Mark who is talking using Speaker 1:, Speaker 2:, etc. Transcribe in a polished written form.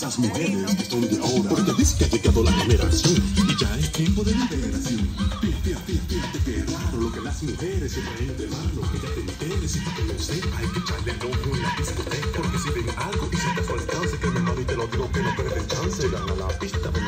Speaker 1: esas mujeres que son de ahora, porque dice que ha llegado la generación y ya es tiempo de liberación. Fíjate que raro lo que las mujeres se traen de mano, que ya te enteres y tú que lo sepas, hay que echarle el ojo en la discoteca, porque si ven algo y si te alcance, que mi mano y te lo digo que no pierden chance, gana la pista.